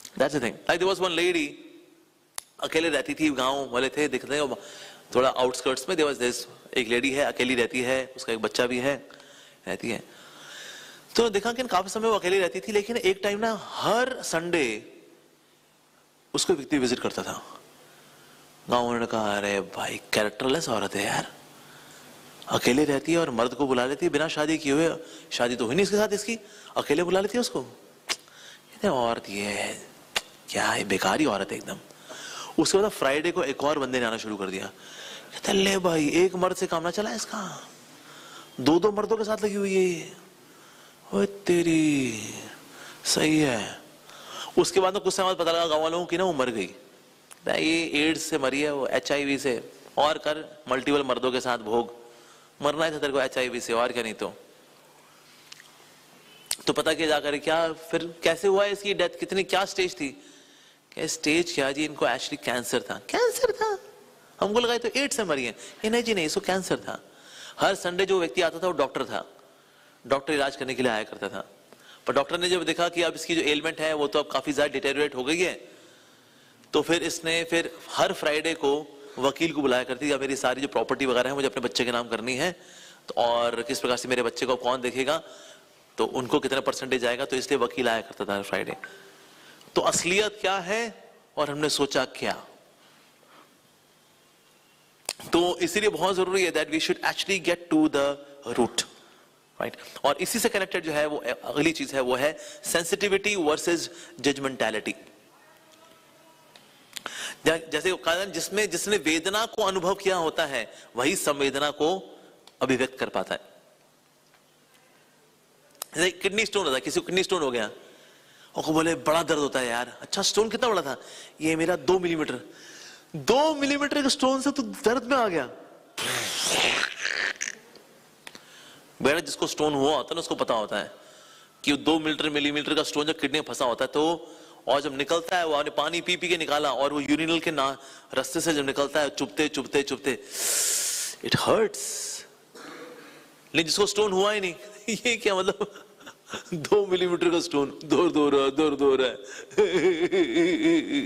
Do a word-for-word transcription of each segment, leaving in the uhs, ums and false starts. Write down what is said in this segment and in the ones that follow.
That's the thing. Like there was one lady, अकेले रहती थी, गांव वाले थे, दिखते हैं थोड़ा आउटस्कर्ट्स में. there was this, एक लेडी है, अकेली रहती है, उसका एक बच्चा भी है, रहती है. तो देखा कि काफी समय वो अकेली रहती थी, लेकिन एक टाइम ना हर संडे उसको व्यक्ति विजिट करता था. गांव वालों ने कहा अरे भाई कैरेक्टरलेस औरत है यार, अकेले रहती है और मर्द को बुला लेती है बिना शादी किए हुए. शादी तो हुई नहीं इसके साथ इसकी, अकेले बुला लेती है उसको. औरत ये है क्या है, बेकारी औरत है एकदम. उसके बाद फ्राइडे को एक और बंदे ने आना शुरू कर दिया. कहता ले भाई एक मर्द से काम ना चला इसका, दो दो मर्दों के साथ लगी हुई है. ओए तेरी सही है. उसके बाद कुछ समय बाद पता लगा गाँव वालों की ना वो मर गई. ये एड्स से मरी है, वो एच आई वी से. और कर मल्टीपल मर्दों के साथ भोग, मरना है था तेरे को एच आई वी से, और क्या नहीं तो. तो पता क्या जाकर क्या फिर कैसे हुआ है इसकी डेथ, कितनी क्या स्टेज थी. क्या स्टेज क्या जी, इनको एक्चुअली कैंसर था. कैंसर था, हमको लगा तो एड्स से मरी है. ये नहीं जी नहीं, इसको कैंसर था. हर संडे जो व्यक्ति आता था वो डॉक्टर था, डॉक्टर इलाज करने के लिए आया करता था. पर डॉक्टर ने जब देखा कि अब इसकी जो एलिमेंट है वो तो अब काफी ज्यादा डिटेरियोरेट हो गई है, तो फिर इसने फिर हर फ्राइडे को वकील को बुलाया करती, या मेरी सारी जो प्रॉपर्टी वगैरह है मुझे अपने बच्चे के नाम करनी है, तो और किस प्रकार से मेरे बच्चे को कौन देखेगा, तो उनको कितना परसेंटेज आएगा. तो इसलिए वकील आया करता था हर फ्राइडे. तो असलियत क्या है और हमने सोचा क्या. तो इसीलिए बहुत जरूरी है that we should actually get to the root, right. और इसी से कनेक्टेड जो है वो अगली चीज है, वो है सेंसिटिविटी वर्सेस जजमेंटैलिटी. जैसे कारण जिसमें जिसने वेदना को अनुभव किया होता है वही संवेदना को अभिव्यक्त कर पाता है. जैसे किडनी स्टोन होता है, किसी को किडनी स्टोन हो गया और को बोले बड़ा दर्द होता है यार. अच्छा स्टोन कितना बड़ा था, ये मेरा दो मिलीमीटर. दो मिलीमीटर के स्टोन से तो दर्द में आ गया. बेटा जिसको स्टोन हुआ होता है ना उसको पता होता है कि दो मिलीमीटर मिलीमीटर का स्टोन जब किडनी में फंसा होता है, तो और जब निकलता है वो आपने पानी पी पी के निकाला और वो यूरिनल के ना रास्ते से जब निकलता है चुभते चुभते चुभते इट हर्ट्स. लेकिन जिसको स्टोन हुआ ही नहीं, ये क्या मतलब, दो मिलीमीटर का स्टोन, दर्द हो रहा है दर्द हो रहा है.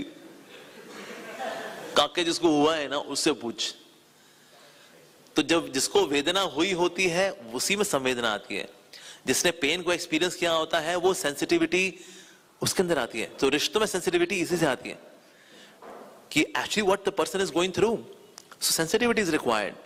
काके जिसको हुआ है ना उससे पूछ. तो जब जिसको वेदना हुई होती है उसी में संवेदना आती है. जिसने पेन को एक्सपीरियंस किया होता है वो सेंसिटिविटी उसके अंदर आती है. तो रिश्तों में सेंसिटिविटी इसी से आती है कि actually what the person is going through. So sensitivity is required.